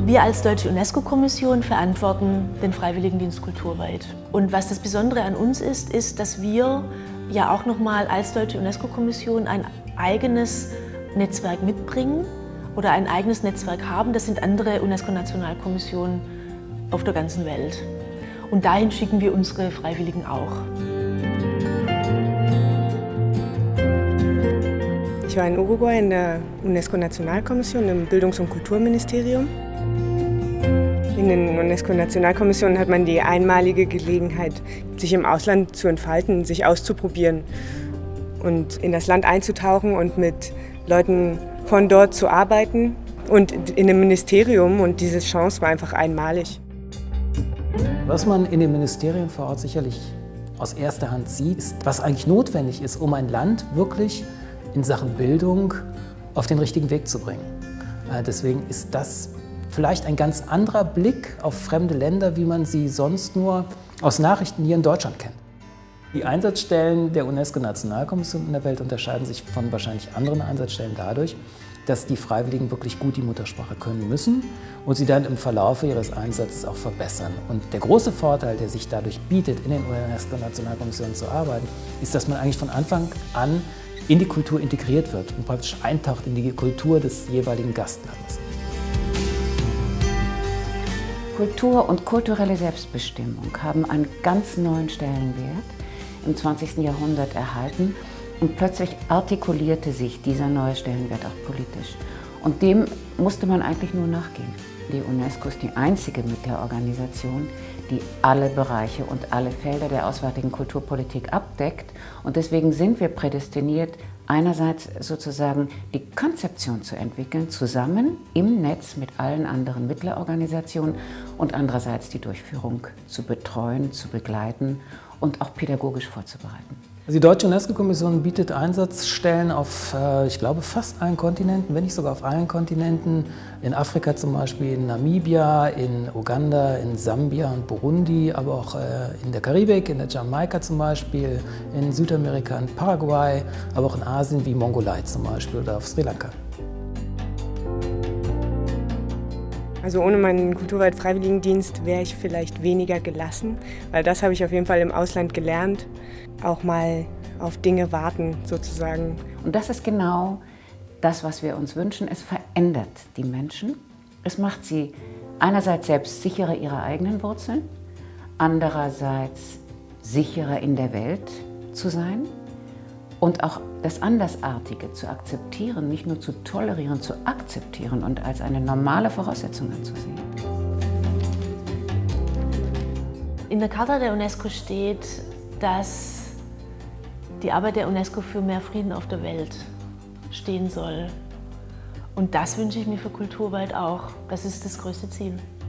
Wir als Deutsche UNESCO-Kommission verantworten den Freiwilligendienst kulturweit. Und was das Besondere an uns ist, dass wir ja auch nochmal als Deutsche UNESCO-Kommission ein eigenes Netzwerk mitbringen oder ein eigenes Netzwerk haben. Das sind andere UNESCO-Nationalkommissionen auf der ganzen Welt. Und dahin schicken wir unsere Freiwilligen auch. Ich war in Uruguay in der UNESCO-Nationalkommission im Bildungs- und Kulturministerium. In den UNESCO-Nationalkommissionen hat man die einmalige Gelegenheit, sich im Ausland zu entfalten, sich auszuprobieren und in das Land einzutauchen und mit Leuten von dort zu arbeiten und in einem Ministerium. Und diese Chance war einfach einmalig. Was man in den Ministerien vor Ort sicherlich aus erster Hand sieht, ist, was eigentlich notwendig ist, um ein Land wirklich in Sachen Bildung auf den richtigen Weg zu bringen. Deswegen ist das vielleicht ein ganz anderer Blick auf fremde Länder, wie man sie sonst nur aus Nachrichten hier in Deutschland kennt. Die Einsatzstellen der UNESCO-Nationalkommission in der Welt unterscheiden sich von wahrscheinlich anderen Einsatzstellen dadurch, dass die Freiwilligen wirklich gut die Muttersprache können müssen und sie dann im Verlauf ihres Einsatzes auch verbessern. Und der große Vorteil, der sich dadurch bietet, in den UNESCO-Nationalkommissionen zu arbeiten, ist, dass man eigentlich von Anfang an in die Kultur integriert wird und praktisch eintaucht in die Kultur des jeweiligen Gastlandes. Kultur und kulturelle Selbstbestimmung haben einen ganz neuen Stellenwert im 20. Jahrhundert erhalten und plötzlich artikulierte sich dieser neue Stellenwert auch politisch. Und dem musste man eigentlich nur nachgehen. Die UNESCO ist die einzige Mittlerorganisation, die alle Bereiche und alle Felder der auswärtigen Kulturpolitik abdeckt. Und deswegen sind wir prädestiniert, einerseits sozusagen die Konzeption zu entwickeln, zusammen im Netz mit allen anderen Mittlerorganisationen und andererseits die Durchführung zu betreuen, zu begleiten und auch pädagogisch vorzubereiten. Die Deutsche UNESCO-Kommission bietet Einsatzstellen auf, ich glaube, fast allen Kontinenten, wenn nicht sogar auf allen Kontinenten. In Afrika zum Beispiel, in Namibia, in Uganda, in Sambia und Burundi, aber auch in der Karibik, in der Jamaika zum Beispiel, in Südamerika, in Paraguay, aber auch in Asien wie Mongolei zum Beispiel oder auf Sri Lanka. Also ohne meinen kulturweit Freiwilligendienst wäre ich vielleicht weniger gelassen, weil das habe ich auf jeden Fall im Ausland gelernt. Auch mal auf Dinge warten, sozusagen. Und das ist genau das, was wir uns wünschen. Es verändert die Menschen. Es macht sie einerseits selbst sicherer ihrer eigenen Wurzeln, andererseits sicherer in der Welt zu sein und auch das Andersartige zu akzeptieren, nicht nur zu tolerieren, zu akzeptieren und als eine normale Voraussetzung anzusehen. In der Charta der UNESCO steht, dass die Arbeit der UNESCO für mehr Frieden auf der Welt stehen soll. Und das wünsche ich mir für kulturweit auch. Das ist das größte Ziel.